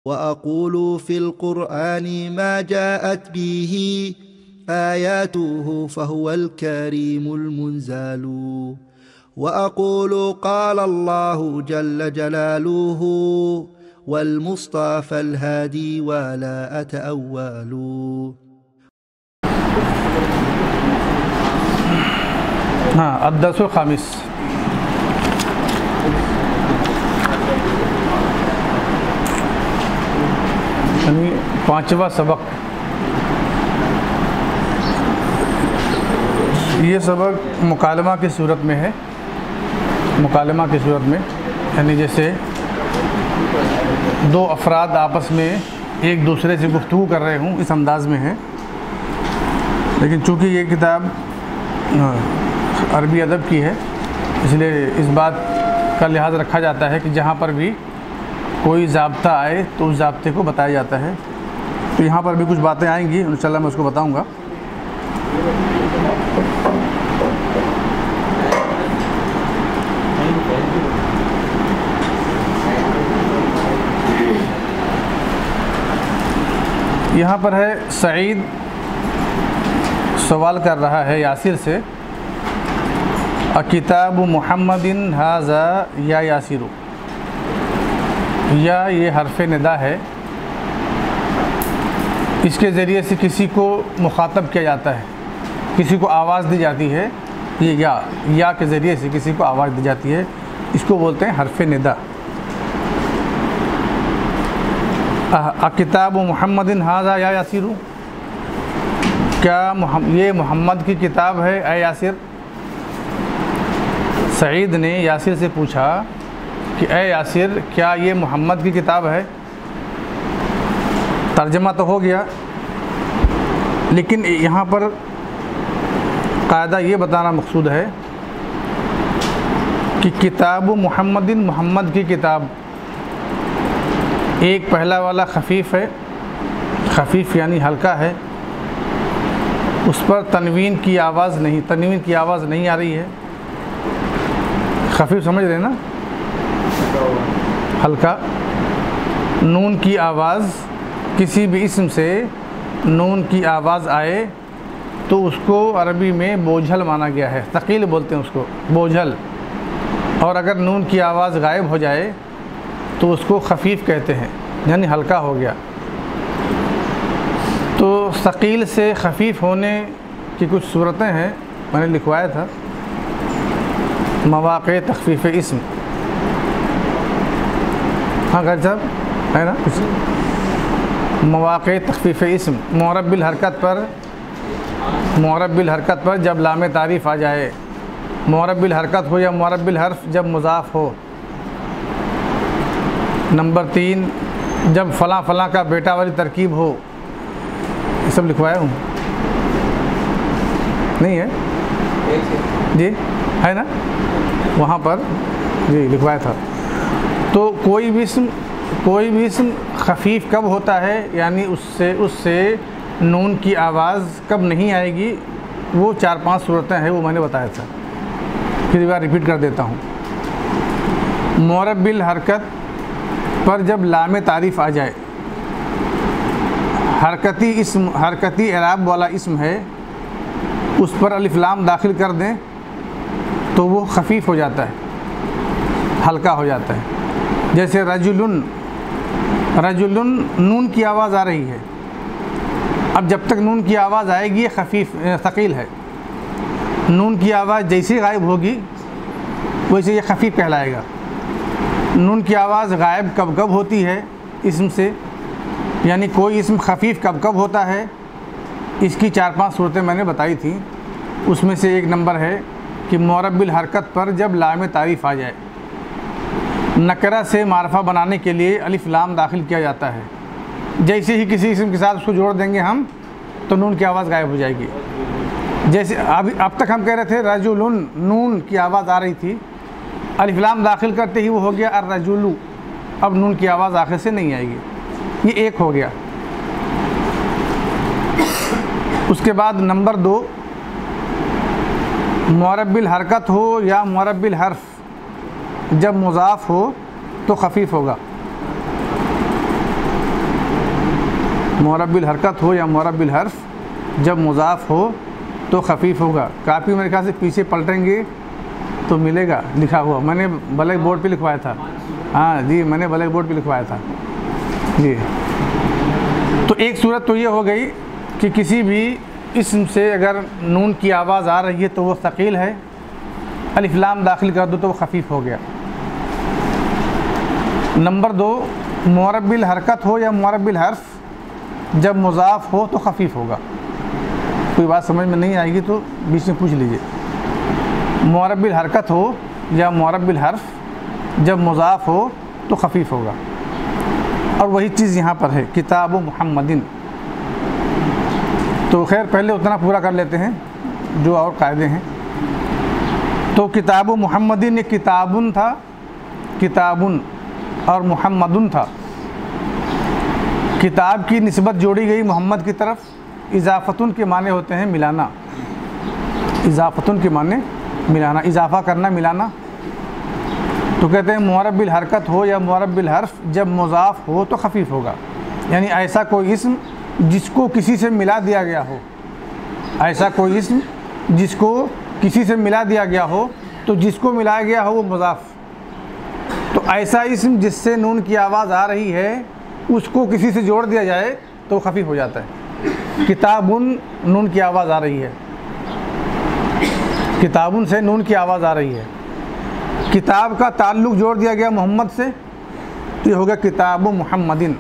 وأقول في القرآن ما جاءت به آياته فهو الكريم المنزل وأقول قال الله جل جلاله والمصطفى الهادي ولا أتأول. الدرس الخامس यानी पांचवा सबक। ये सबक मुकालमा की सूरत में है। मुकालमा की सूरत में यानी जैसे दो अफराद आपस में एक दूसरे से गुफ्तगू कर रहे हों, इस अंदाज में है। लेकिन चूँकि ये किताब अरबी अदब की है, इसलिए इस बात का लिहाज रखा जाता है कि जहाँ पर भी कोई ज़ाब्ता आए तो उस ज़ाब्ते को बताया जाता है। तो यहाँ पर भी कुछ बातें आएंगी, इंशाअल्लाह मैं उसको बताऊँगा। यहाँ पर है सईद सवाल कर रहा है यासिर से, किताब मुहम्मदिन हाज़ा या यासिरु, या ये हरफ निदा है, इसके ज़रिए से किसी को मुखातब किया जाता है, किसी को आवाज़ दी जाती है। ये या के ज़रिए से किसी को आवाज़ दी जाती है, इसको बोलते हैं हरफ निदा। किताब मुहम्मदिन हाज़ा या यासिरु, क्या ये मोहम्मद की किताब है ए यासिर? सईद ने यासिर से पूछा कि ए यासिर, क्या ये मोहम्मद की किताब है? तर्जमा तो हो गया, लेकिन यहाँ पर कायदा ये बताना मकसूद है कि किताब मुहम्मदिन, मोहम्मद की किताब, एक पहला वाला खफीफ़ है, खफीफ़ यानी हल्का है, उस पर तनवीन की आवाज़ नहीं आ रही है। खफीफ़ समझ रहे ना, हल्का। नून की आवाज़, किसी भी इस्म से नून की आवाज़ आए तो उसको अरबी में बोझल माना गया है, तकील बोलते हैं उसको, बोझल। और अगर नून की आवाज़ गायब हो जाए तो उसको खफीफ़ कहते हैं, यानी हल्का हो गया। तो सकील से खफीफ़ होने की कुछ सूरतें हैं, मैंने लिखवाया था। मवाक़े तख़फ़ीफ़ इस्म, हाँ गैर साहब है ना कुछ। मवाक़े तख़फ़ीफ़ इस्म, मुअर्रब बिल हरकत पर जब लाम तारीफ़ आ जाए, मुअर्रब बिल हरकत हो या मुअर्रब बिल हर्फ जब मुज़ाफ़ हो। नंबर 3, जब फ़लाँ फ़लाँ का बेटा वाली तरकीब हो। ये सब लिखवाया हूँ, नहीं है जी, है ना, वहाँ पर जी लिखवाया था। तो कोई भी इस्म खफीफ़ कब होता है, यानी उससे नून की आवाज़ कब नहीं आएगी, वो 4-5 सूरतें हैं, वो मैंने बताया था। फिर एक बार रिपीट कर देता हूँ। मुअर्रब बिल हरकत पर जब लाम तारीफ़ आ जाए, हरकती एराब वाला इस्म है, उस पर अलिफ लाम दाखिल कर दें तो वो खफीफ़ हो जाता है, हल्का हो जाता है। जैसे रजुलुन नून की आवाज़ आ रही है, अब जब तक नून की आवाज़ आएगी ये खफीफ़ सकील है। नून की आवाज़ जैसे गायब होगी वैसे ये खफीफ़ कहलाएगा। नून की आवाज़ गायब कब होती है इस्म से, यानी कोई इस्म खफीफ़ कब होता है, इसकी 4-5 सूरतें मैंने बताई थी। उसमें से एक नंबर है कि मुअर्रब बिल हरकत पर जब लाम तारीफ़ आ जाए, नकरा से मारफा बनाने के लिए अलिफ लाम दाखिल किया जाता है। जैसे ही किसी इस्म के साथ उसको जोड़ देंगे हम तो नून की आवाज़ गायब हो जाएगी। जैसे अब तक हम कह रहे थे रजुलुन, नून की आवाज़ आ रही थी, अलिफ लाम दाखिल करते ही वो हो गया अर्रजुलु, अब नून की आवाज़ आखिर से नहीं आएगी। ये एक हो गया। उसके बाद नंबर 2, मुअर्रब बिल हरकत हो या मुअर्रब बिल हर्फ, जब मुज़ाफ़ हो तो खफीफ़ होगा। मुअरबिल हरकत हो या मुअरबिल हर्फ, जब मुज़ाफ़ हो तो ख़फ़ीफ़ होगा। कापी मेरे ख्याल से पीछे पलटेंगे तो मिलेगा लिखा हुआ, मैंने ब्लैक बोर्ड पे लिखवाया था। हाँ जी, मैंने ब्लैक बोर्ड पे लिखवाया था जी। तो एक सूरत तो ये हो गई कि किसी भी इस्म से अगर नून की आवाज़ आ रही है तो वो सकील है, अलिफ लाम दाखिल कर दो तो वो ख़फ़ीफ़ हो गया। नंबर 2, मुअरबिल हरकत हो या मुअरबिल हर्फ, जब मुज़ाफ़ हो तो ख़फ़ीफ़ होगा। कोई बात समझ में नहीं आएगी तो बीच में पूछ लीजिए। मुअरबिल हरकत हो या मुअरबिल हर्फ, जब मुज़ाफ़ हो तो ख़फ़ीफ़ होगा। और वही चीज़ यहाँ पर है, किताब मुहम्मदिन। तो खैर पहले उतना पूरा कर लेते हैं जो और कायदे हैं। तो किताब मुहम्मदिन, ये किताबुन था, किताबुन, और मुहम्मदुन था। किताब की निस्बत जोड़ी गई मोहम्मद की तरफ। इजाफ़तुन के माने होते हैं मिलाना, इजाफ़तुन के माने मिलाना, इजाफ़ा करना, मिलाना। तो कहते हैं मुअरबिल हरकत हो या मुअरबिल हर्फ, जब मुज़ाफ़ हो तो ख़फ़ीफ़ होगा। यानी ऐसा कोई इस्म जिसको किसी से मिला दिया गया हो, ऐसा कोई इस्म जिसको किसी से मिला दिया गया हो, तो जिसको मिलाया गया हो वो मुज़ाफ़। तो ऐसा इस्म जिससे नून की आवाज़ आ रही है उसको किसी से जोड़ दिया जाए तो ख़फ़ीफ़ हो जाता है। किताबुन, नून की आवाज़ आ रही है, किताबुन से नून की आवाज़ आ रही है। किताब का ताल्लुक़ जोड़ दिया गया मोहम्मद से तो ये हो गया किताब मुहम्मदिन।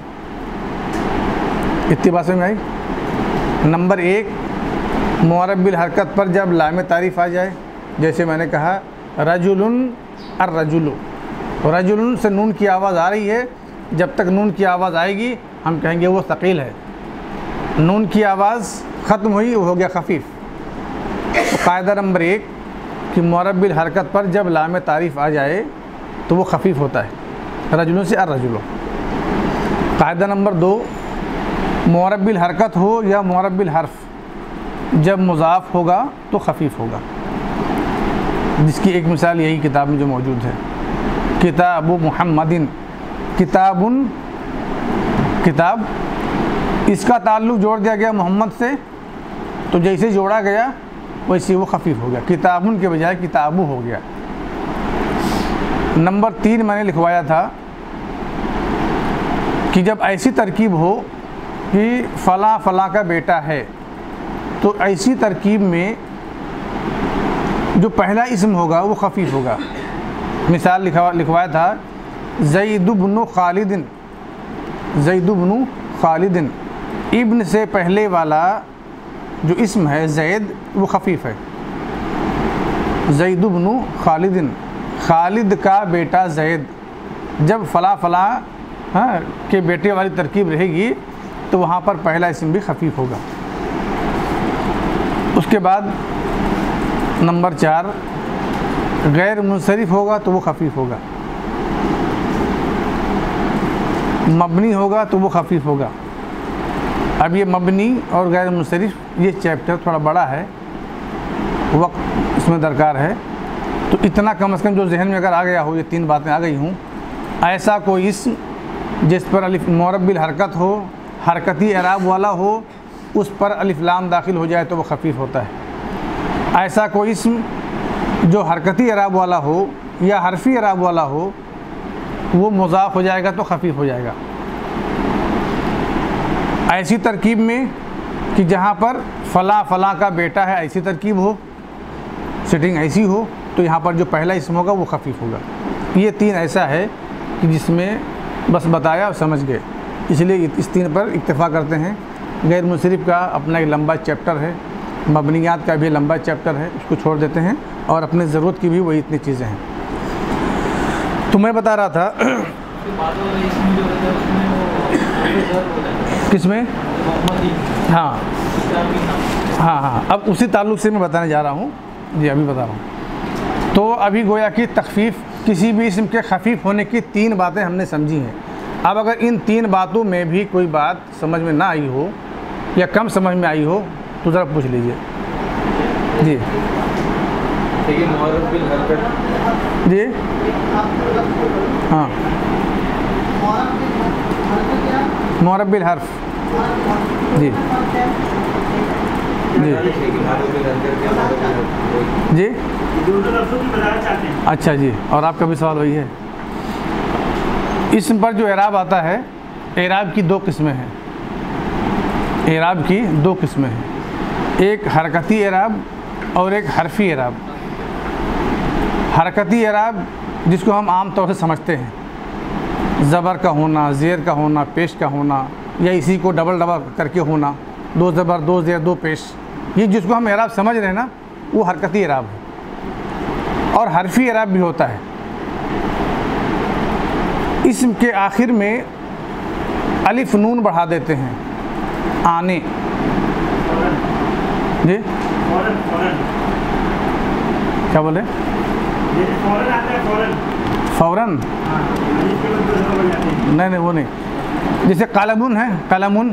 इतनी बात समझ में आई। नंबर 1, मुअरबिल हरकत पर जब लाम तारीफ़ आ जाए, जैसे मैंने कहा रजुलुन अर्रजुलु, रजुलुन से नून की आवाज़ आ रही है, जब तक नून की आवाज़ आएगी हम कहेंगे वो सकील है। नून की आवाज़ ख़त्म हुई, वो हो गया ख़फ़ीफ़। तो कायदा नंबर 1 कि मुअरबिल हरकत पर जब लाम तारीफ़ आ जाए तो वो ख़फ़ीफ़ होता है, रजुलुन से अर्रजुलु। कायदा नंबर 2, मुअरबिल हरकत हो या मुअरबिल हर्फ, जब मुज़ाफ़ होगा तो ख़फ़ीफ़ होगा। जिसकी एक मिसाल यही किताब में जो मौजूद है, किताब मुहम्मदिन। किताबुन, किताब, इसका ताल्लुक़ जोड़ दिया गया मोहम्मद से, तो जैसे जोड़ा गया वैसे वो ख़फ़ीफ़ हो गया, किताबुन के बजाय किताबु हो गया। नंबर 3 मैंने लिखवाया था कि जब ऐसी तरकीब हो कि फ़ला फ़ला का बेटा है, तो ऐसी तरकीब में जो पहला इस्म होगा वो ख़फ़ीफ़ होगा। मिसाल लिखवाया था ज़ैद इब्न खालिदिन, ज़ैद इब्न खालिदिन। इब्न से पहले वाला जो इस्म है ज़ैद वो ख़फ़ीफ़ है, ज़ैद इब्न खालिदिन, खालिद का बेटा ज़ैद। जब फ़ला फ़ला हाँ के बेटे वाली तरकीब रहेगी तो वहाँ पर पहला इस्म भी ख़फ़ीफ़ होगा। उसके बाद नंबर 4, गैर मुनसरिफ़ होगा तो वो ख़फ़ीफ़ होगा, मबनी होगा तो वो ख़फ़ीफ़ होगा। अब ये मबनी और गैर मुनसरिफ़ ये चैप्टर थोड़ा बड़ा है, वक्त इसमें दरकार है, तो इतना कम से कम जो जहन में अगर आ गया हो, ये 3 बातें आ गई हों, ऐसा कोई इस्म जिस पर अलिफ मुअरबिल हरकत हो, हरकती एराब वाला हो, उस पर अलिफ लाम दाखिल हो जाए तो वो ख़फ़ीफ़ होता है। ऐसा कोई इस्म जो हरकती एराब वाला हो या हरफी एराब वाला हो, वो मुज़ाफ़ हो जाएगा तो ख़फ़ीफ़ हो जाएगा। ऐसी तरकीब में कि जहाँ पर फ़ला फ़ला का बेटा है, ऐसी तरकीब हो, सेटिंग ऐसी हो, तो यहाँ पर जो पहला इस्म होगा वो ख़फ़ीफ़ होगा। ये 3 ऐसा है कि जिसमें बस बताया और समझ गए, इसलिए इस 3 पर इक्तफ़ा करते हैं। गैर मुनसरिफ़ का अपना एक लंबा चैप्टर है, मबनियात का भी लंबा चैप्टर है, उसको छोड़ देते हैं, और अपने ज़रूरत की भी वही इतनी चीज़ें हैं। तो मैं बता रहा था किसमें, हाँ हाँ हाँ, अब उसी ताल्लुक़ से मैं बताने जा रहा हूँ जी, अभी बता रहा हूँ। तो अभी गोया कि तख़फ़ीफ़, किसी भी इस्म के ख़फ़ीफ़ होने की 3 बातें हमने समझी हैं। अब अगर इन 3 बातों में भी कोई बात समझ में ना आई हो या कम समझ में आई हो तो ज़रा पूछ लीजिए जी। देखिए मुअरबिल हरकत जी, हाँ, मुअरबिल हर्फ, जी जी जी अच्छा जी। और आपका भी सवाल वही है। इसम पर जो एराब आता है, एराब की दो किस्में हैं। एराब की दो किस्में हैं, एक हरकती एराब और एक हरफी एराब। हरकती एराब जिसको हम आम तौर से समझते हैं, ज़बर का होना, ज़ेर का होना, पेश का होना, या इसी को डबल डबल करके होना, दो ज़बर दो ज़ेर दो पेश, ये जिसको हम एराब समझ रहे हैं ना, वो हरकती एराब है। और हरफी एराब भी होता है। इसम के आखिर में अलिफ नून बढ़ा देते हैं, आने जी। क्या बोले? फ़ौरन? नहीं वो नहीं। जैसे कलमुन है, कलमुन,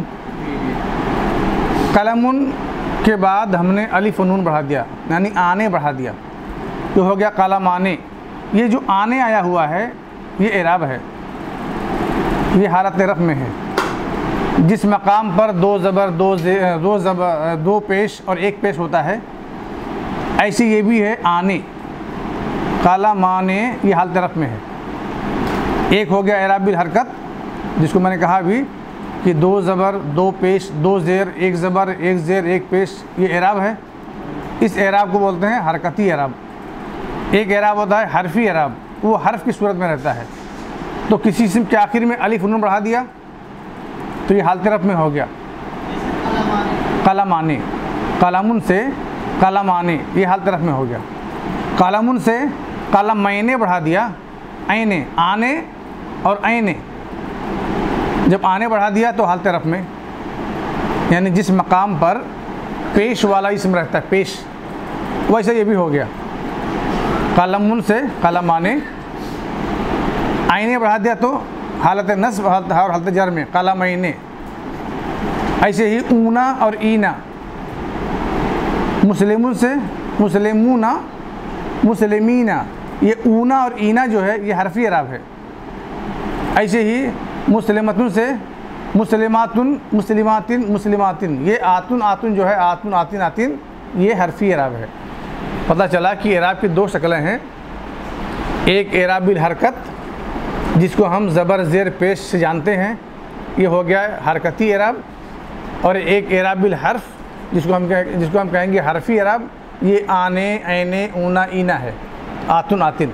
कलमुन के बाद हमने अलिफ नून बढ़ा दिया, यानी आने बढ़ा दिया, तो हो गया कलम आने। ये जो आने आया हुआ है ये एराब है, ये हालत रफ़ में है। जिस मकाम पर दो ज़बर दो पेश और एक पेश होता है, ऐसे ये भी है आने, काला माने, ये हालत रफ़ में है। एक हो गया एराब बिल हरकत, जिसको मैंने कहा अभी कि दो ज़बर दो पेश दो ज़ेर, एक ज़बर एक ज़ेर एक पेश, ये एराब है। इस एराब को बोलते हैं हरकती एराब। एक एराब होता है हरफी एराब, वो हर्फ की सूरत में रहता है। तो किसी इस्म के आखिर में अलिफ नून बढ़ा दिया तो ये हालत रफ़ में हो गया कलमाने। कलमुन से कलमाने, ये हालत रफ़ में हो गया। कलमुन से कलमैने बढ़ा दिया, ऐने, आने और ऐने, जब आने बढ़ा दिया तो हालत रफ़ में, यानी जिस मकाम पर पेश वाला इस्म रहता है, पेश, वैसे ये भी हो गया। कलमुन से कलमाने, आईने बढ़ा दिया तो हालत नस्ब और हालत जर में कलमैने। ऐसे ही ऊना और ईना, मुस्लिमुन से मुस्लिमूना, मुस्लिमीना, ये ऊना और ईना जो है ये हरफी एराब है। ऐसे ही मुस्लिमतुन से मुस्लिमातुन, मुस्लिमातिन, मुस्लिमातिन, ये आतुन आतुन जो है, आतुन आतिन आतिन, ये हरफी एराब है। पता चला कि एराब की दो शक्लें हैं, एक एराब बिल हरकत जिसको हम ज़बर ज़ेर पेश से जानते हैं, ये हो गया हरकती एराब, और एक एराब बिल हर्फ जिसको हम कहेंगे हरफी एराब, ये आने ऐने ऊना ईना है, आतुन आतिन।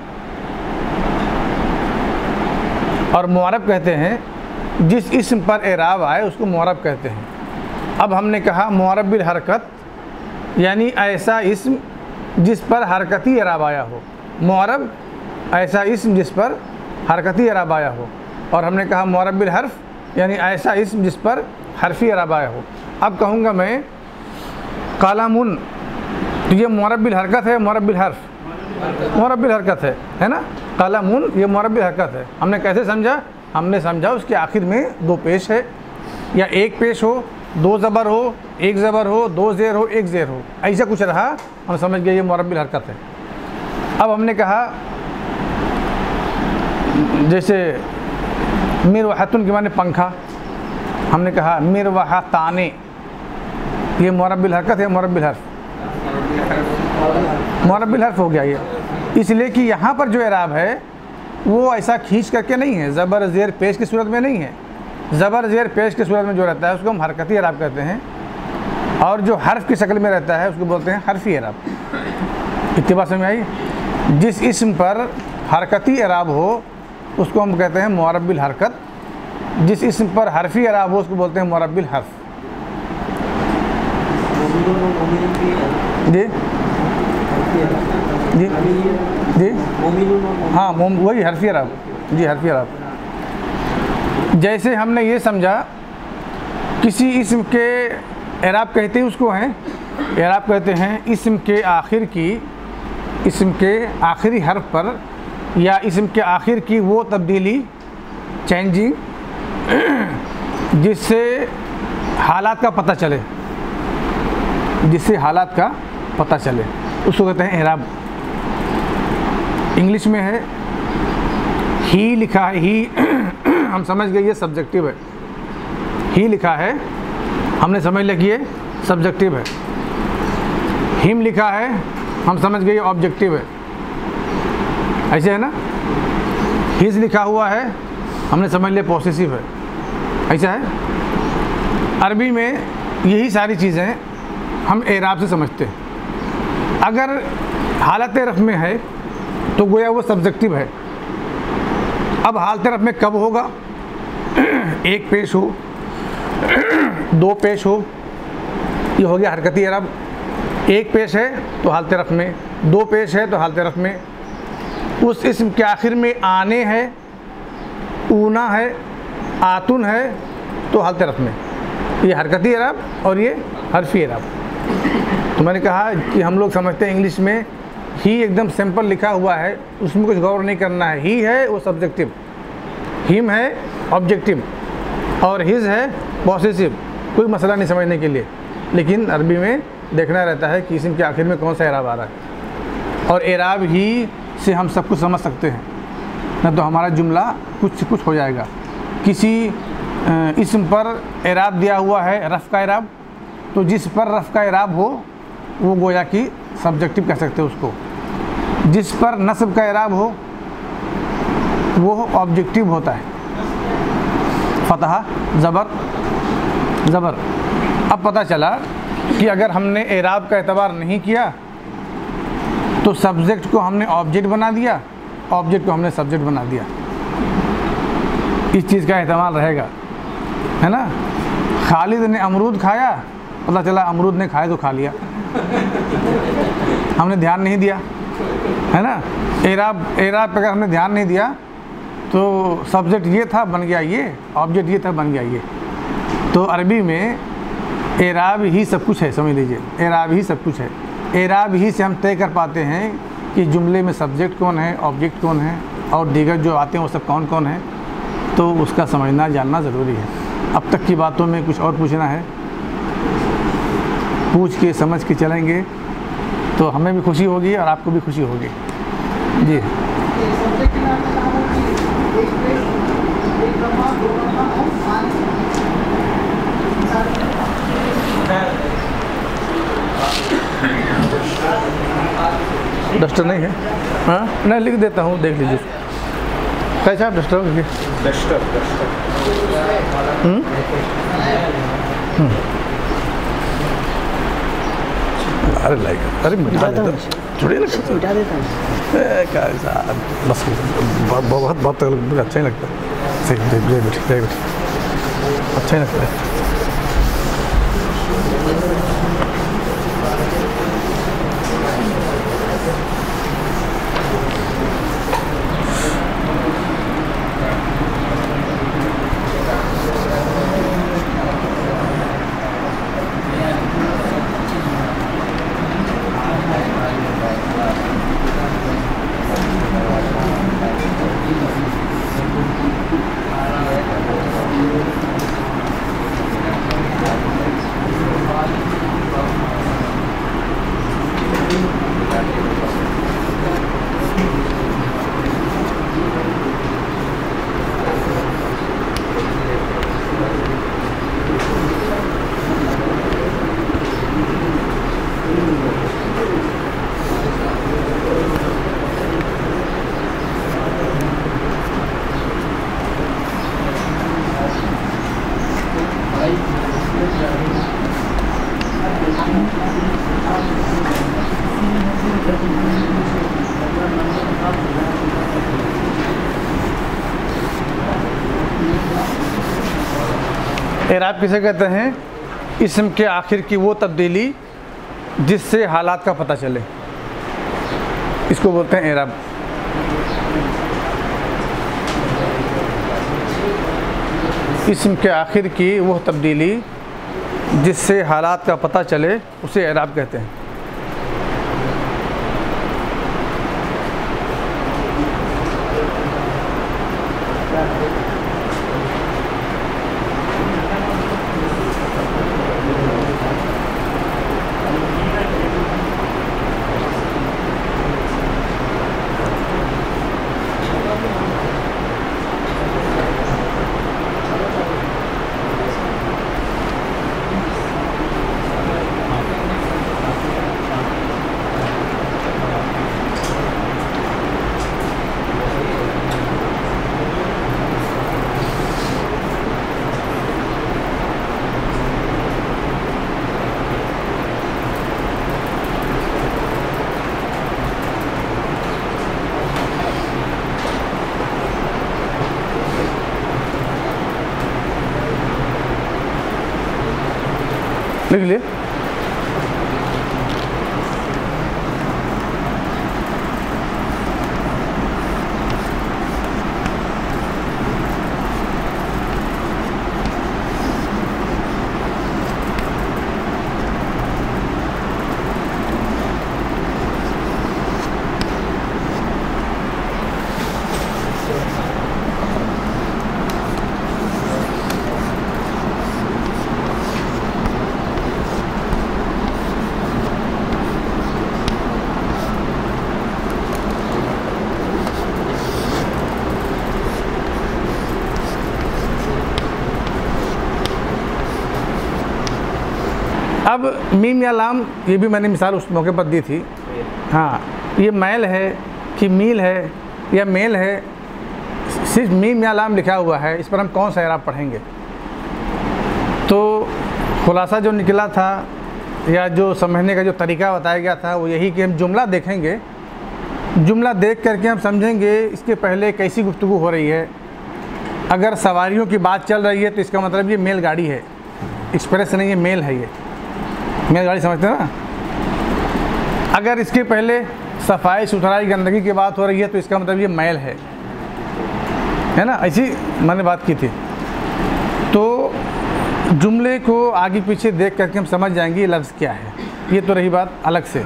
और मुअरब कहते हैं जिस इस्म पर एराब आए उसको मुअरब कहते हैं। अब हमने कहा मुअरब बिल हरकत, यानी ऐसा इस्म जिस पर हरकती एराब आया हो। मुअरब ऐसा इस्म जिस पर हरकती एराब आया हो। और हमने कहा मुअरब बिल हर्फ, यानी ऐसा इस्म जिस पर हरफी एराब आया हो। अब कहूँगा मैं कलमुन, तो ये मुअरब बिल हरकत है, मुअरब बिल हर्फ, मुअरब बिल हरकत है ना। कलमुन ये मुअरब बिल हरकत है। हमने कैसे समझा? हमने समझा उसके आखिर में दो पेश है, या एक पेश हो, दो ज़बर हो, एक ज़बर हो, दो ज़ेर हो, एक ज़ेर हो, ऐसा कुछ रहा, हम समझ गए ये मुअरब बिल हरकत है। अब हमने कहा जैसे मिरवाहतुन के माने पंखा, हमने कहा मिरवाहताने, ये मुअरब बिल हरकत है, मुअरब बिल हर्फ, मुअरब बिल हर्फ हो गया ये। इसलिए कि यहाँ पर जो एराब है वो ऐसा खींच करके नहीं है, ज़बर ज़ेर पेश की सूरत में नहीं है। ज़बर ज़ेर पेश की सूरत में जो रहता है उसको हम हरकती एराब कहते हैं, और जो हर्फ की शक्ल में रहता है उसको बोलते हैं हरफी एराब। इतनी बात समझ आई? जिस इस्म पर हरकती एराब हो उसको हम कहते हैं मुअरब बिल हरकत, जिस इस्म पर हरफी एराब हो उसको बोलते हैं मुअरब बिल हर्फ। जी जी जी हाँ, वही हरफी एराब जी, हरफी एराब। जैसे हमने ये समझा किसी इस्म के एराब कहते हैं उसको हैं, एराब कहते हैं इस्म के आखिर की, इस्म के आखिरी हर्फ पर या इस्म के आखिर की वो तब्दीली, चेंजिंग, जिससे हालात का पता चले, जिससे हालात का पता चले, उसको कहते हैं एराब। इंग्लिश में है ही लिखा है, ही हम समझ गए ये सब्जेक्टिव है, ही लिखा है हमने समझ लिया कि ये सब्जेक्टिव है। हिम लिखा है, हम समझ गए ये ऑब्जेक्टिव है, ऐसे है ना। हिज लिखा हुआ है, हमने समझ लिया पॉसेसिव है, ऐसा है। अरबी में यही सारी चीज़ें हम एराब से समझते हैं। अगर हालत रफ़ में है तो गोया वो सब्जेक्टिव है। अब हालत रफ़ में कब होगा? एक पेश हो, दो पेश हो, ये हो गया हरकती एराब। एक पेश है तो हालत रफ़ में, दो पेश है तो हालत रफ़ में। उस इस्म के आखिर में आने है, ऊना है, आतुन है तो हालत रफ़ में। ये हरकती एराब और ये हरफी एराब। तो मैंने कहा कि हम लोग समझते हैं इंग्लिश में ही एकदम सिंपल लिखा हुआ है, उसमें कुछ गौर नहीं करना है। ही है वो सब्जेक्टिव, हिम है ऑब्जेक्टिव और हिज है पॉसेसिव, कोई मसला नहीं समझने के लिए। लेकिन अरबी में देखना रहता है कि इसम के आखिर में कौन सा एराब आ रहा है, और एराब ही से हम सब कुछ समझ सकते हैं, न तो हमारा जुमला कुछ से कुछ हो जाएगा। किसी इसम पर एराब दिया हुआ है रफ़ का एराब, तो जिस पर रफ़ का एराब हो वो गोया कि सब्जेक्टिव कह सकते हैं उसको। जिस पर नस्ब का एराब हो वो ऑब्जेक्टिव होता है। फतहा, ज़बर, ज़बर। अब पता चला कि अगर हमने एराब का एतबार नहीं किया तो सब्जेक्ट को हमने ऑब्जेक्ट बना दिया, ऑब्जेक्ट को हमने सब्जेक्ट बना दिया। इस चीज़ का एहतमाल रहेगा, है ना। खालिद ने अमरूद खाया, पता चला अमरूद ने खाया तो खा लिया, हमने ध्यान नहीं दिया, है ना। एराब पर अगर हमने ध्यान नहीं दिया तो सब्जेक्ट ये था बन गया ये, ऑब्जेक्ट ये था बन गया ये। तो अरबी में एराब ही सब कुछ है, समझ लीजिए, एराब ही सब कुछ है। एराब ही से हम तय कर पाते हैं कि जुमले में सब्जेक्ट कौन है, ऑब्जेक्ट कौन है, और दीगर जो आते हैं वो सब कौन कौन है। तो उसका समझना जानना ज़रूरी है। अब तक की बातों में कुछ और पूछना है, पूछ के समझ के चलेंगे तो हमें भी खुशी होगी और आपको भी खुशी होगी। जी, डस्टर नहीं है? हाँ, मैं लिख देता हूँ, देख लीजिए। कैसा आप डस्टर लिखिए? डस्टर अरे लाइक, अरे मिटा देता हूँ, छोड़िए ना, मिटा देता हूँ। बस बहुत बहुत अच्छा ही लगता है। सही, अच्छा ही लगता है। एराब किसे कहते हैं? इस्म के आखिर की वो तब्दीली जिससे हालात का पता चले, इसको बोलते हैं एराब। इस्म के आखिर की वो तब्दीली जिससे हालात का पता चले उसे एराब कहते हैं। लिख लिए। अब मीम या लाम, ये भी मैंने मिसाल उस मौके पर दी थी। हाँ, ये मैल है कि मील है या मेल है, सिर्फ मीम या लाम लिखा हुआ है, इस पर हम कौन सा एराब पढ़ेंगे। तो खुलासा जो निकला था या जो समझने का जो तरीका बताया गया था वो यही कि हम जुमला देखेंगे, जुमला देख करके हम समझेंगे इसके पहले कैसी गुफ्तगू हो रही है। अगर सवारियों की बात चल रही है तो इसका मतलब ये मेल गाड़ी है, एक्सप्रेस नहीं है, मेल है, ये मेल गाड़ी, समझते हैं ना। अगर इसके पहले सफाई सुथराई गंदगी की बात हो रही है तो इसका मतलब ये मैल है ना। ऐसी मैंने बात की थी। तो जुमले को आगे पीछे देख करके हम समझ जाएंगे ये लफ्ज़ क्या है। ये तो रही बात अलग से।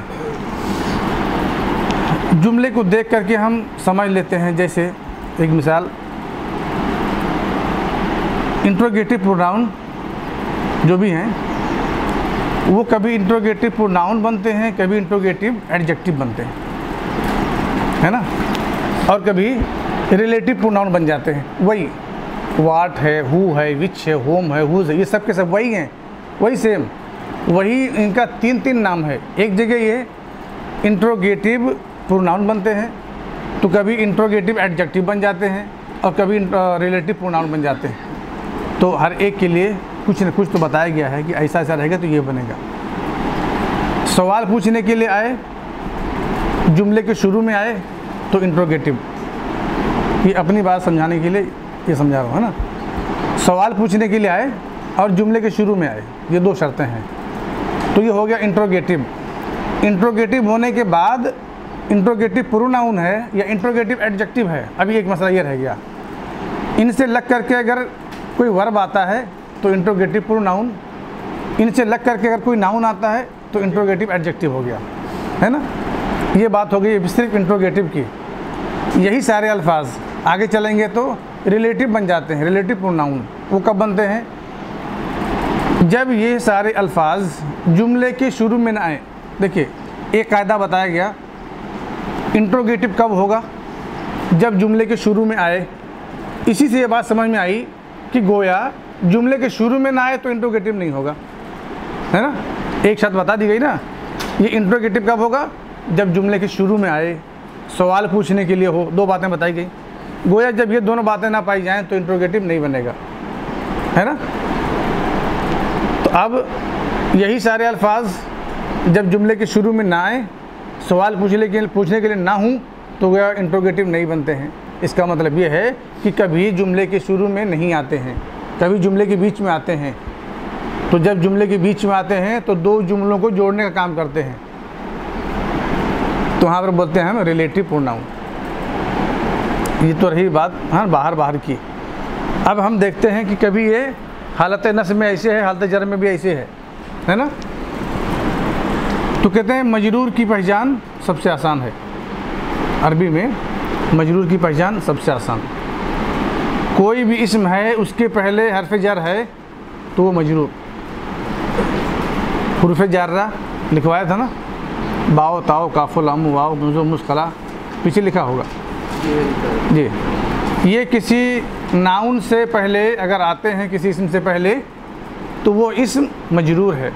जुमले को देख करके हम समझ लेते हैं। जैसे एक मिसाल, इंट्रोगेटिव प्रोनाउन जो भी हैं वो कभी इंट्रोगेटिव प्रोनाउन बनते हैं, कभी इंट्रोगेटिव एडजेक्टिव बनते हैं, है ना, और कभी रिलेटिव प्रोनाउन बन जाते हैं। वही वाट है, हु है, विच है, होम है, हुज है, ये सब के सब वही हैं, वही सेम, वही इनका तीन तीन नाम है। एक जगह ये इंट्रोगेटिव प्रोनाउन बनते हैं तो कभी इंट्रोगेटिव एडजेक्टिव बन जाते हैं और कभी रिलेटिव प्रोनाउन बन जाते हैं। तो हर एक के लिए कुछ न कुछ तो बताया गया है कि ऐसा ऐसा रहेगा तो ये बनेगा। सवाल पूछने के लिए आए, जुमले के शुरू में आए तो इंट्रोगेटिव, ये अपनी बात समझाने के लिए ये समझा रहा हूँ, है ना। सवाल पूछने के लिए आए और जुमले के शुरू में आए, ये दो शर्तें हैं, तो ये हो गया इंट्रोगेटिव। इंट्रोगेटिव होने के बाद इंट्रोगेटिव प्रोनाउन है या इंट्रोगेटिव एडजेक्टिव है। अभी एक मसला ये रह गया, इनसे लग करके अगर कोई वर्ब आता है तो इंट्रोगेटिव प्रोनाउन, इनसे लग करके अगर कोई नाउन आता है तो इंट्रोगेटिव एडजेक्टिव हो गया, है ना। ये बात हो गई सिर्फ इंट्रोगेटिव की। यही सारे अल्फाज आगे चलेंगे तो रिलेटिव बन जाते हैं, रिलेटिव प्रोनाउन। वो कब बनते हैं? जब ये सारे अल्फाज जुमले के शुरू में ना आए। देखिए, एक कायदा बताया गया, इंट्रोगेटिव कब होगा? जब जुमले के शुरू में आए। इसी से ये बात समझ में आई कि गोया जुमले के शुरू में ना आए तो इंट्रोगेटिव नहीं होगा, है ना। एक शर्त बता दी गई ना। ये इंट्रोगेटिव कब होगा? जब जुमले के शुरू में आए, सवाल पूछने के लिए हो, दो बातें बताई गई। गोया जब ये दोनों बातें ना पाई जाएं तो इंट्रोगेटिव नहीं बनेगा, है ना। तो अब यही सारे अल्फाज जब जुमले के शुरू में ना आए, सवाल पूछने के लिए ना हूँ तो गोया इंट्रोगेटिव नहीं बनते हैं। इसका मतलब ये है कि कभी जुमले के शुरू में नहीं आते हैं, कभी जुमले के बीच में आते हैं। तो जब जुमले के बीच में आते हैं तो दो जुमलों को जोड़ने का काम करते हैं, तो वहाँ पर बोलते हैं हम रिलेटिव प्रोनाउन। ये तो रही बात हाँ बाहर की। अब हम देखते हैं कि कभी ये हालत नस्ब में ऐसे है, हालत जर में भी ऐसे है ना। तो कहते हैं मजरूर की पहचान सबसे आसान है। अरबी में मजरूर की पहचान सबसे आसान। कोई भी इस्म है उसके पहले हर्फ जर है तो वो मजरूर। हुरूफ जार्रा लिखवाया था ना, बाओ ताओ काफो लामू वाओ मुझो मुस्कला, पीछे लिखा होगा जी। ये किसी नाउन से पहले अगर आते हैं, किसी इस्म से पहले, तो वो इस्म मजरूर है,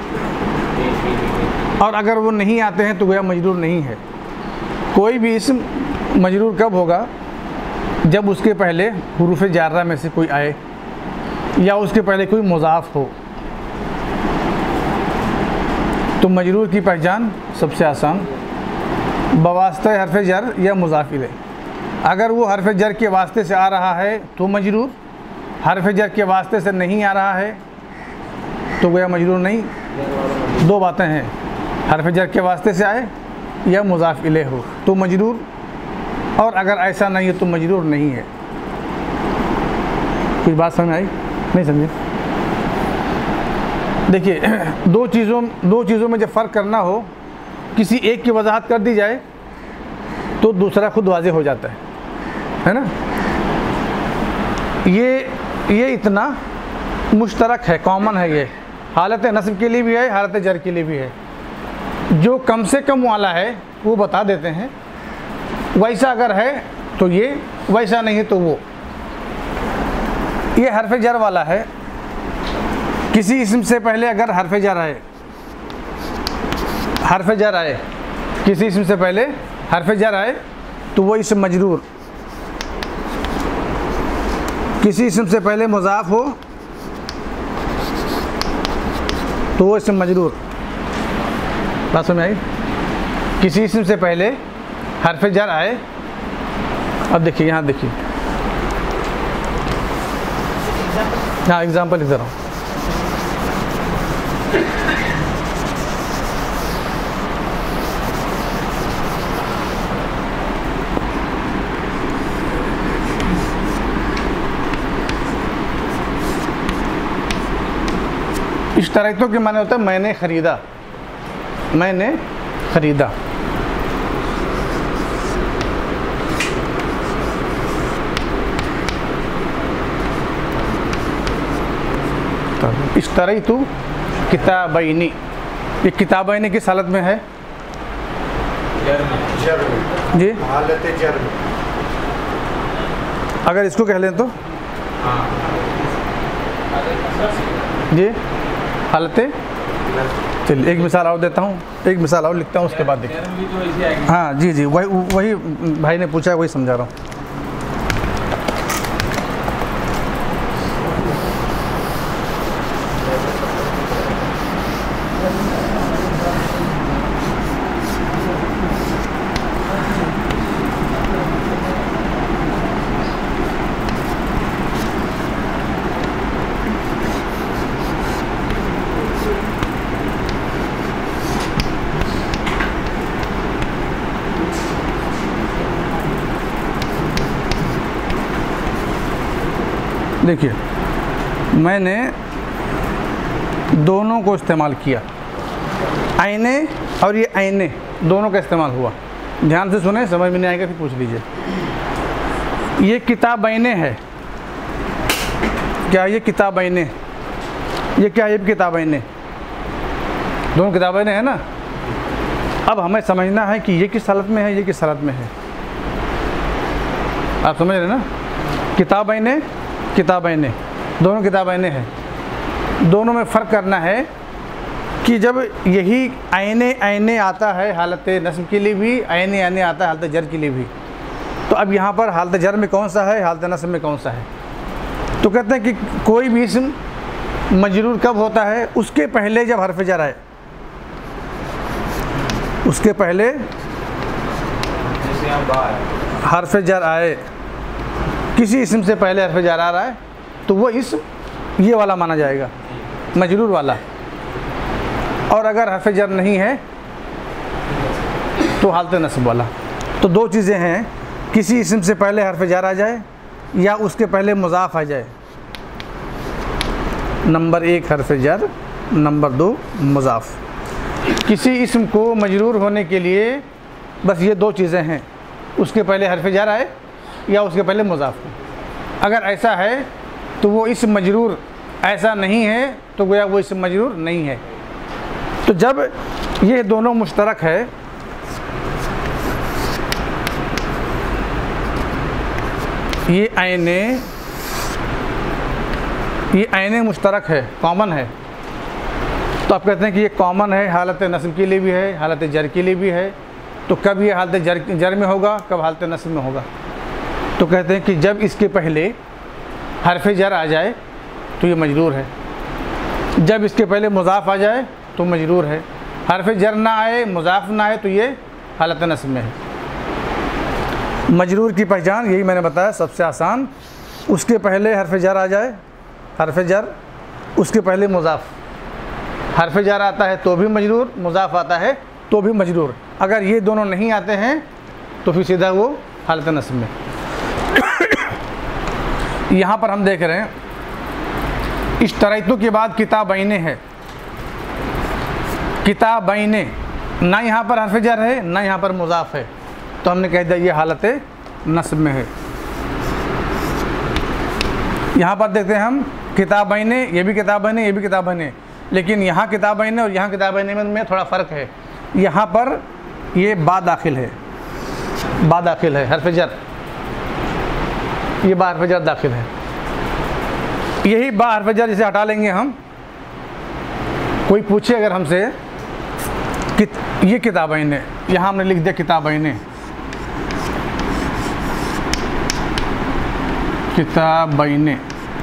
और अगर वो नहीं आते हैं तो गोया मजरूर नहीं है। कोई भी इस्म मजरूर कब होगा? जब उसके पहले हुरूफ जार्रा में से कोई आए या उसके पहले कोई मुज़ाफ हो। तो मजरूर की पहचान सबसे आसान बवास्ते हर्फ जर या मुज़ाफ इलैह। अगर वो हर्फ जर के वास्ते से आ रहा है तो मजरूर, हर्फ जर के वास्ते से नहीं आ रहा है तो गोया मजरूर नहीं। दो बातें हैं, हरफ जर के वास्ते से आए या मुज़ाफ इलैह हो तो मजरूर, और अगर ऐसा नहीं है तो मजरूर नहीं है। कुछ बात समझ आई? नहीं समझे? देखिए दो चीज़ों में जब फ़र्क करना हो, किसी एक की वजाहत कर दी जाए तो दूसरा खुद वाज़ेह हो जाता है ना। ये इतना मुश्तरक है, कॉमन है। ये हालत नस्ब के लिए भी है, हालत जर के लिए भी है। जो कम से कम वाला है वो बता देते हैं, वैसा अगर है तो ये, वैसा नहीं है तो वो। ये हरफ जर वाला है, किसी इस्म से पहले अगर हरफ जर आए, किसी इस्म से पहले हरफ जर आए तो वो इस्म मजरूर, किसी इस्म से पहले मुज़ाफ हो तो वो इस्म मजरूर। बात समझ आई? किसी इस्म से पहले हरफ जर आए, अब देखिए यहाँ देखिए, हाँ एग्जाम्पल लिख दे रहा हूँ। इश्तरैतो के माने होता है मैंने ख़रीदा, मैंने ख़रीदा। इश्तरैतु किताबैनी, ये किताबैनी किस हालत में है? जर जी हालत जर में। अगर इसको कह लें तो जी हालत। चलिए एक मिसाल और देता हूँ, एक मिसाल और लिखता हूँ, उसके बाद देखिए। हाँ जी जी, वही भाई ने पूछा है, वही समझा रहा हूँ। देखिए मैंने दोनों को इस्तेमाल किया, आईने और ये आईने दोनों का इस्तेमाल हुआ। ध्यान से सुने, समझ में नहीं आएगा फिर पूछ लीजिए। ये किताबैने है, क्या ये किताबैने, ये क्या, ये किताबैने, दोनों किताबैने है ना। अब हमें समझना है कि ये किस हालत में है, ये किस हालत में है। आप समझ रहे ना? किताबैने, किताबैने, दोनों किताबैने हैं। दोनों में फ़र्क करना है कि जब यही आईने आईने आता है हालत नस्ब के लिए भी, आईने आईने आता है हालत जर के लिए भी, तो अब यहाँ पर हालत जर में कौन सा है, हालत नस्ब में कौन सा है। तो कहते हैं कि कोई भी इस्म मजरूर कब होता है? उसके पहले जब हरफ जर आए, उसके पहले हरफ जर आए, किसी इस्म से पहले हरफ जर आ रहा है तो वो इस्म ये वाला माना जाएगा, मजरूर वाला। और अगर हरफ जर नहीं है तो हालत नस्ब वाला। तो दो चीज़ें हैं, किसी इस्म से पहले हरफ जर आ जाए या उसके पहले मुज़ाफ आ जाए। नंबर एक हरफ जर, नंबर दो मुज़ाफ। किसी इस्म को मजरूर होने के लिए बस ये दो चीज़ें हैं, उसके पहले हरफ जर आए या उसके पहले मुज़ाफ हो। अगर ऐसा है तो वो इस्म मजरूर, ऐसा नहीं है तो गोया वो इस्म मजरूर नहीं है। तो जब ये दोनों मुश्तरक है, ये आईने मुश्तरक है, कॉमन है, तो आप कहते हैं कि ये कॉमन है, हालत नस्ब के लिए भी है, हालत जर के लिए भी है। तो कब ये हालत जर में होगा, कब हालत नस्ब में होगा? तो कहते हैं कि जब इसके पहले हरफ जर आ जाए तो ये मजरूर है, जब इसके पहले मुज़ाफ आ जाए तो मजरूर है, हरफ जर ना आए, मुज़ाफ ना आए तो ये हालत नस्ब में है। मजरूर की पहचान यही मैंने बताया, सबसे आसान, उसके पहले हरफ जर आ जाए, हरफ जर, उसके पहले मुज़ाफ, हर्फ जार आता है तो भी मजरूर, मुज़ाफ आता है तो भी मजरूर। अगर ये दोनों नहीं आते हैं तो फिर सीधा वो हालत नस्ब में। यहाँ पर हम देख रहे हैं इश्तरैतु के बाद किताबैने है। किताबैने, ना यहाँ पर हर्फ जार है ना यहाँ पर मुज़ाफ है, तो हमने कह दिया ये हालत नस्ब में है। यहाँ पर देखते हैं हम किताबैने, ये भी किताबैने, ये भी किताबैने, लेकिन यहाँ किताबैने और यहाँ किताबैने में थोड़ा फ़र्क है। यहाँ पर ये बा दाखिल है, बा दाखिल है, हर्फ जार, ये बा हर्फ जार दाखिल है। यही बा हर्फ जार जिसे हटा लेंगे हम। कोई पूछे अगर हमसे कि ये किताबैने, यहाँ हमने लिख दिया किताबैने, किताबैने,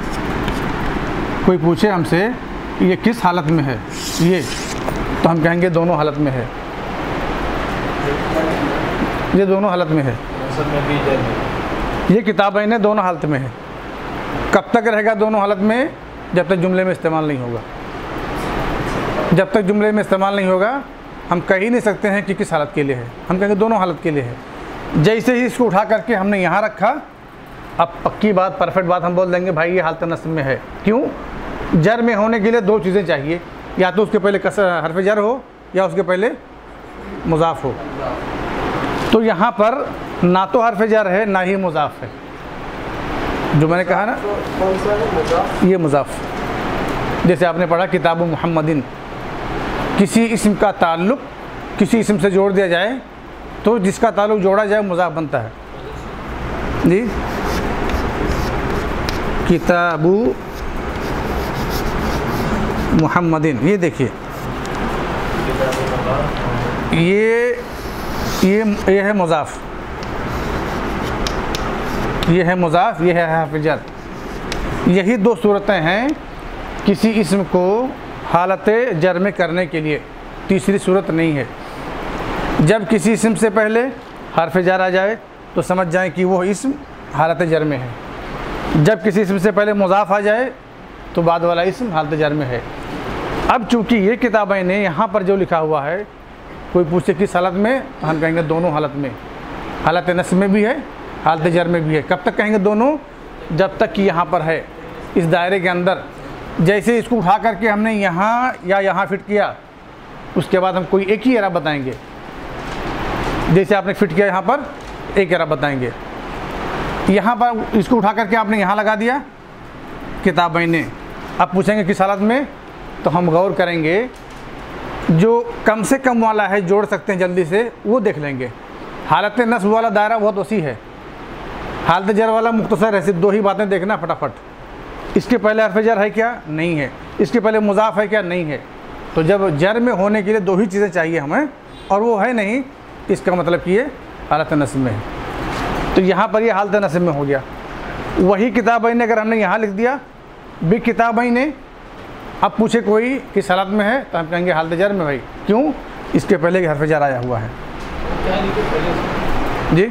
कोई पूछे हमसे ये किस हालत में है ये, तो हम कहेंगे दोनों हालत में है, ये दोनों हालत में है, ये किताबैने दोनों हालत में है। कब तक रहेगा दोनों हालत में? जब तक जुमले में इस्तेमाल नहीं होगा। जब तक जुमले में इस्तेमाल नहीं होगा हम कह ही नहीं सकते हैं कि किस हालत के लिए है, हम कहेंगे दोनों हालत के लिए है। जैसे ही इसको उठा करके हमने यहाँ रखा, अब पक्की बात, परफेक्ट बात हम बोल देंगे भाई ये हालत नस्ब में है। क्यों? जर में होने के लिए दो चीज़ें चाहिए, या तो उसके पहले हर्फ जर हो या उसके पहले मुज़ाफ हो। तो यहाँ पर ना तो हर्फ जर है ना ही मुज़ाफ है, जो मैंने कहा ना ये मुज़ाफ। जैसे आपने पढ़ा किताब मुहम्मदिन, किसी इस्म का ताल्लुक़ किसी इस्म से जोड़ दिया जाए तो जिसका ताल्लुक़ जोड़ा जाए मुज़ाफ बनता है जी। किताबु मुहम्मदिन, ये देखिए ये है मुज़ाफ, ये है मुज़ाफ, ये है हर्फ जर। यही दो सूरतें हैं किसी इस्म को हालत जर में करने के लिए, तीसरी सूरत नहीं है। जब किसी इस्म से पहले हर्फ जर आ जाए तो समझ जाएं कि वो इस्म हालत जर में है। जब किसी इस्म से पहले मुज़ाफ आ जाए तो बाद वाला इस्म हालत जर में है। अब चूँकि ये किताबैने यहाँ पर जो लिखा हुआ है, कोई पूछे किस हालत में, तो हम कहेंगे दोनों हालत में, हालत नस्ब में भी है, हालत जर में भी है। कब तक कहेंगे दोनों? जब तक कि यहाँ पर है, इस दायरे के अंदर। जैसे इसको उठा करके हमने यहाँ या यहाँ फिट किया, उसके बाद हम कोई एक ही एरा बताएंगे। जैसे आपने फिट किया यहाँ पर, एक एरा बताएंगे। यहाँ पर इसको उठा करके आपने यहाँ लगा दिया किताबैने, अब पूछेंगे किस हालत में, तो हम गौर करेंगे जो कम से कम वाला है जोड़ सकते हैं जल्दी से, वो देख लेंगे। हालत नस्ब वाला दायरा बहुत वसी है, हालत जर वाला मुख्तसर है, सिर्फ दो ही बातें देखना फटाफट। इसके पहले हर्फ जर है क्या? नहीं है। इसके पहले मुज़ाफ है क्या? नहीं है। तो जब जर में होने के लिए दो ही चीज़ें चाहिए हमें, और वो है नहीं, इसका मतलब कि ये हालत नस्ब में है। तो यहाँ पर ये हालत नस्ब में हो गया। वही किताबैने अगर हमने यहाँ लिख दिया बी किताबैने, अब पूछे कोई किस हालत में है, तो हम कहेंगे हालत जर में भाई। क्यों? इसके पहले हर्फ जर आया हुआ है जी।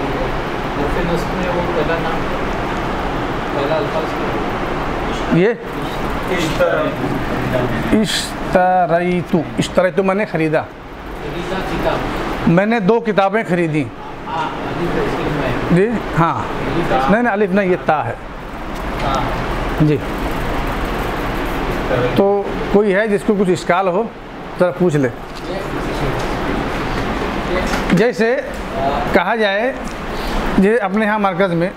ये इश्तरैतु, इश्तरैतु मैंने ख़रीदा, मैंने दो किताबें ख़रीदी जी। हाँ, नहीं नहीं अलिफ नहीं, ये ता है जी। तो कोई है जिसको कुछ इश्काल हो ज़रा पूछ ले। जैसे कहा जाए, जैसे अपने यहाँ मरकज़ में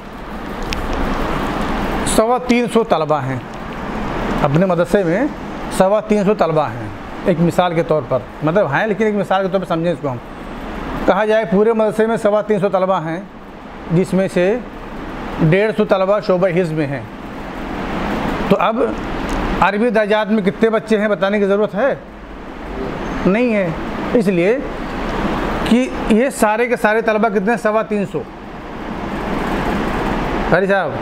325 तलबा हैं, अपने मदरसे में 325 तलबा हैं, एक मिसाल के तौर पर, मतलब हैं लेकिन एक मिसाल के तौर पर समझें इसको हम। कहा जाए पूरे मदरसे में 325 तलबा हैं, जिसमें से 150 तलबा शोबा हिज़्ब में हैं। तो अब अरबी दर्जात में कितने बच्चे हैं बताने की ज़रूरत है? नहीं है, इसलिए कि ये सारे के सारे तलबा कितने? 325। भाई साहब,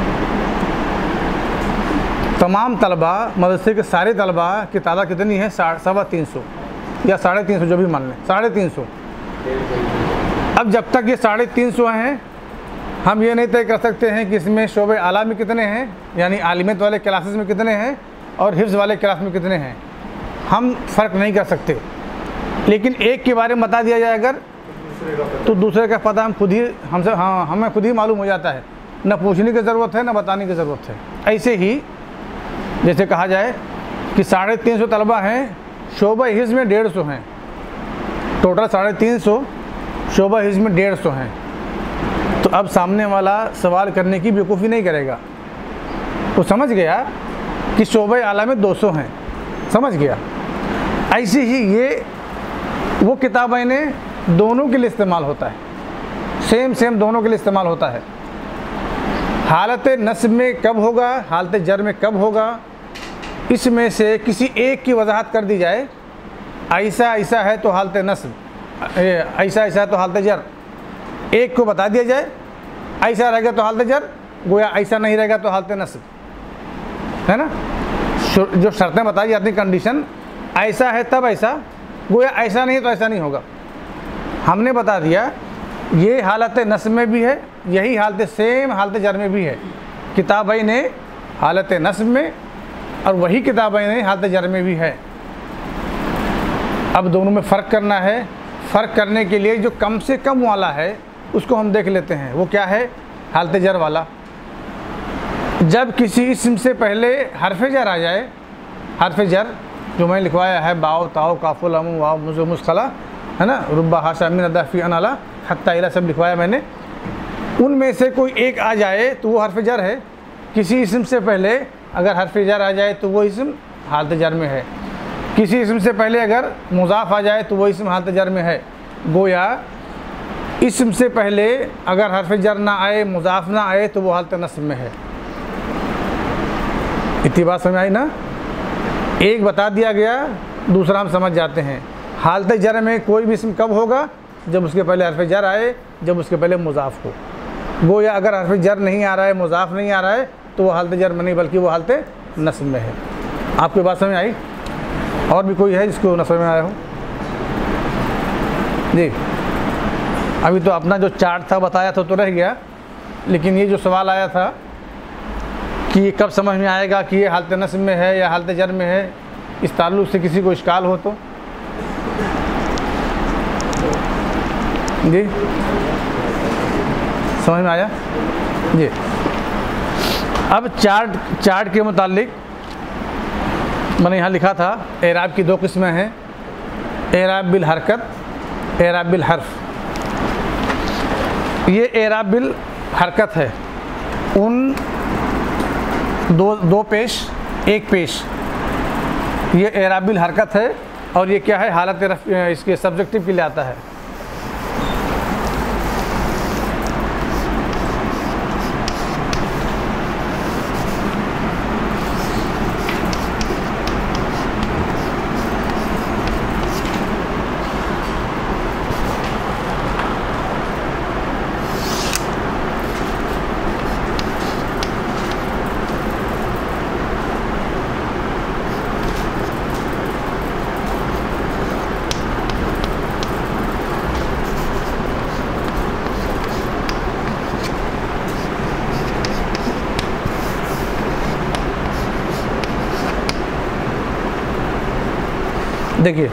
तमाम तलबा, मदरसे के सारे तलबा की तादाद कितनी है? 350 या 350, जो भी मान लें 350। अब जब तक ये 350 हैं, हम ये नहीं तय कर सकते हैं कि इसमें शोबे आला में कितने हैं, यानी आलिमत वाले क्लासेस में कितने हैं और हिफ्ज़ वाले क्लास में कितने हैं। हम फ़र्क नहीं कर सकते, लेकिन एक के बारे में बता दिया जाए अगर तो दूसरे का पता हम खुद ही हमें खुद ही मालूम हो जाता है, न पूछने की ज़रूरत है न बताने की ज़रूरत है। ऐसे ही जैसे कहा जाए कि 350 तलबा हैं, शोबा हिज़्म में 150 हैं, टोटल 350, शोबा हिज़्म में 150 हैं। तो अब सामने वाला सवाल करने की बेवकूफ़ी नहीं करेगा, वो समझ गया कि शोबा आला में 200 हैं, समझ गया। ऐसे ही ये वो किताबें ने दोनों के लिए इस्तेमाल होता है, सेम दोनों के लिए इस्तेमाल होता है। हालत नस्ब में कब होगा, हालत जर में कब होगा, इसमें से किसी एक की वजाहत कर दी जाए। ऐसा ऐसा है तो हालत नस्ब, ऐसा ऐसा है तो हालत जर, एक को बता दिया जाए। ऐसा रहेगा तो हालत जर, गोया ऐसा नहीं रहेगा तो हालत नस्ब, है ना। जो शर्तें बताई जाती कंडीशन, ऐसा है तब ऐसा, गोया ऐसा नहीं तो ऐसा नहीं होगा। हमने बता दिया ये हालत नस्ब में भी है, यही हालत सेम हालत जर में भी है। किताबें ने हालत नस्ब में और वही किताबें ने हालत जर में भी है। अब दोनों में फ़र्क करना है। फ़र्क करने के लिए जो कम से कम वाला है उसको हम देख लेते हैं। वो क्या है? हालत जर वाला। जब किसी इसम से पहले हरफ जर आ जाए, हरफ जर जो मैंने लिखवाया है, बाओ ताओ काफुल अमु वाओ मुझे मुस्खला, है ना, रुब्बा हाशा मिन अदाफ़ी अनाला हत्ता इला, सब लिखवाया मैंने। उनमें से कोई एक आ जाए तो वो हरफ जर है। किसी इसम से पहले अगर हरफ जर आ जाए तो वो इसम हालत जर में है। किसी इसम से पहले अगर मुज़ाफ़ आ जाए तो वो इसम हालत जर में है। गोया इसम से पहले अगर हरफ जर ना आए, मुज़ाफ़ ना आए तो वो हालत नस्ब में है। इतनी बात समझ आई ना? एक बता दिया गया, दूसरा हम समझ जाते हैं। हालत जर में कोई भी इसम कब होगा? जब उसके पहले हरफ जर आए, जब उसके पहले मुज़ाफ़ हो। गोया अगर हरफ जर नहीं आ रहा है, मुज़ाफ़ नहीं आ रहा है, तो वो हालत जर में नहीं बल्कि वो हालत नस्ब में है। आपकी बात समझ आई? और भी कोई है जिसको न समझ में आया हो? जी, अभी तो अपना जो चार्ट था बताया था तो रह गया, लेकिन ये जो सवाल आया था कि ये कब समझ में आएगा कि ये हालत नस्ब में है या हालत जर में है, इस ताल्लुक़ से किसी को इश्काल हो तो जी समझ में आया? जी, अब चार्ट के मुतालिक मैंने यहाँ लिखा था एराब की 2 किस्में हैं, एराब बिल हरकत, एराब बिल हर्फ। ये एराब बिल हरकत है, उन दो पेश एक पेश, ये एराब बिल हरकत है। और ये क्या है? हालत रफ़, इसके सब्जेक्टिव के लिए आता है। देखिए,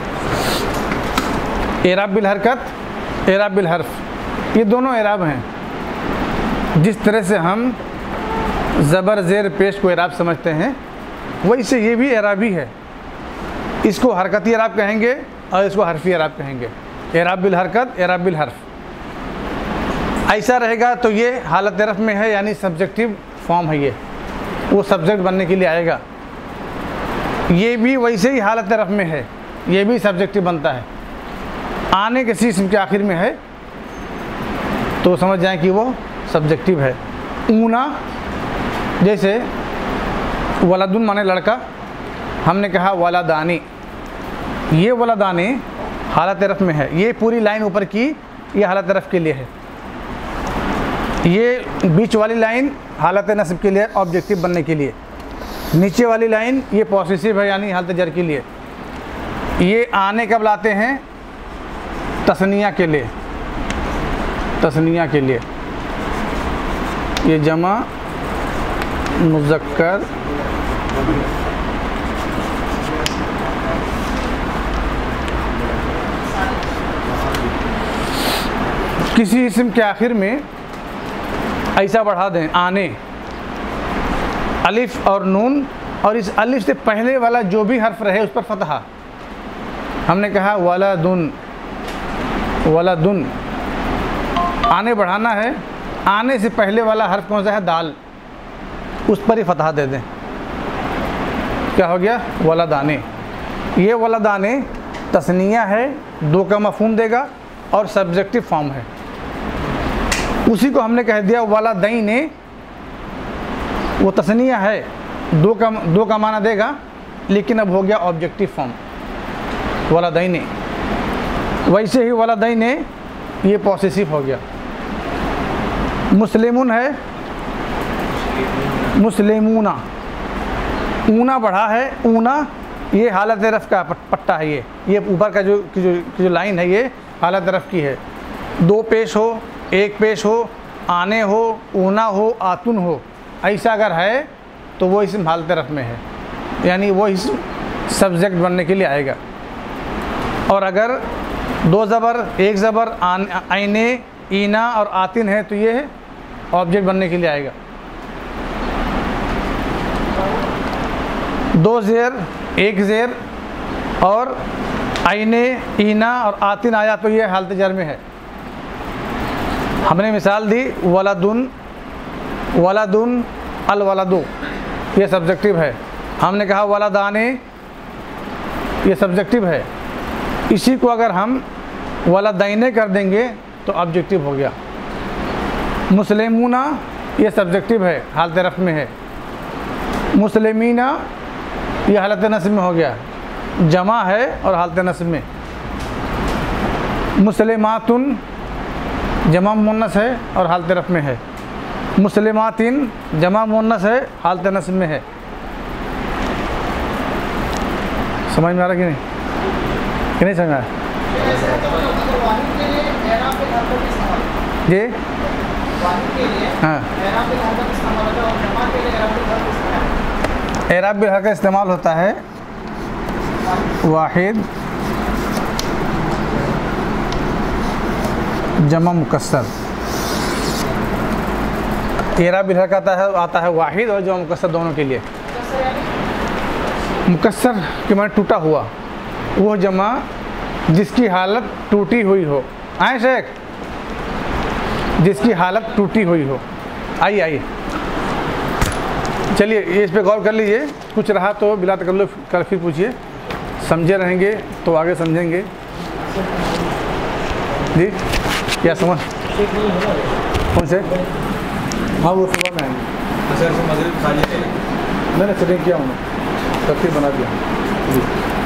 एराब बिल हरकत, एराब बिल हर्फ, ये दोनों एराब हैं। जिस तरह से हम ज़बर ज़ेर पेश को एराब समझते हैं, वैसे ये भी एराबी है। इसको हरकती एराब कहेंगे और इसको हरफी एराब कहेंगे। एराब बिल हरकत, एराब बिल हर्फ। ऐसा रहेगा तो ये हालत रफ़ में है, यानी सब्जेक्टिव फॉर्म है, ये वो सब्जेक्ट बनने के लिए आएगा। ये भी वैसे ही हालत रफ़ में है, ये भी सब्जेक्टिव बनता है। आने किसी इसम के आखिर में है तो समझ जाएं कि वो सब्जेक्टिव है। ऊना, जैसे वलदुन माने लड़का, हमने कहा वलदानी, ये वलदानी हालत रफ़ में है। ये पूरी लाइन ऊपर की ये हालत रफ़ के लिए है। ये बीच वाली लाइन हालत नस्ब के लिए, ऑब्जेक्टिव बनने के लिए। नीचे वाली लाइन ये पॉसेसिव है, यानी हालत जर के लिए। ये आने कब लाते हैं? तस्निया के लिए, तस्निया के लिए। ये जमा मुज़क्कर किसी इस्म के आखिर में ऐसा बढ़ा दें आने, अलिफ और नून, और इस अलिफ से पहले वाला जो भी हर्फ रहे उस पर फतहा। हमने कहा वलदुन, वलदुन, आने बढ़ाना है, आने से पहले वाला हर्फ कौन सा है? दाल, उस पर ही फतहा दे दें। क्या हो गया? वलदाने। ये वलदाने तस्निया है, दो का मफहूम देगा और सब्जेक्टिव फॉर्म है। उसी को हमने कह दिया वलदैने, वो तस्निया है, दो का माना देगा, लेकिन अब हो गया ऑब्जेक्टिव फॉर्म वलदैने। वैसे ही वलदैने ये पॉसेसिव हो गया। मुस्लिमुन है, मुस्लिमूना, ऊना बढ़ा है, ऊना ये हालत रफ़ का पट्टा है, ये ऊपर का जो लाइन है ये हालत रफ़ की है। दो पेश हो, एक पेश हो, आने हो, ऊना हो, आतुन हो, ऐसा अगर है तो वो इसम हालत रफ़ में है, यानी वो इसम सब्जेक्ट बनने के लिए आएगा। और अगर दो ज़बर, एक ज़बर, आने, ईना और आतिन है तो ये ऑब्जेक्ट बनने के लिए आएगा। दो ज़ेर, एक ज़ेर और आइने, ईना और आतिन आया तो ये हालत जर में है। हमने मिसाल दी वलदुन, वलदुन, अल वलदु, ये सब्जेक्टिव है। हमने कहा वलदाने, ये सब्जेक्टिव है। इसी को अगर हम वलदैने कर देंगे तो ऑब्जेक्टिव हो गया। मुस्लिमूना ये सब्जेक्टिव है, हालत रफ़ में है। मुस्लिमीना ये हालत नस्ब में हो गया, जमा है और हालत नस्ब में। मुस्लिमातुन जमा मुन्नस है और हालत रफ़ में है। मुस्लिमातिन जमा मुन्नस है, हालत नस्ब में है। समझ में आ रहा कि नहीं समझ में आया? जी हाँ, एराब बिल हर का इस्तेमाल होता है वाहिद जमा मुकस्सर। एराब बिल हर का आता है वाहिद और जमा मुकस्सर दोनों के लिए। मुकस्सर के माने टूटा हुआ, वो जमा जिसकी हालत टूटी हुई हो। आए शेख, जिसकी हालत टूटी हुई हो। आइए चलिए ये इस पे गौर कर लीजिए, कुछ रहा तो बिला तकल्लुफ़ कर फिर पूछिए, समझे रहेंगे तो आगे समझेंगे। जी क्या समझ? कौन से? हाँ वो सुबह में आएंगे। मगरिब खा लिया मैंने सेटिंग किया हूँ, तरतीब बना दिया जी।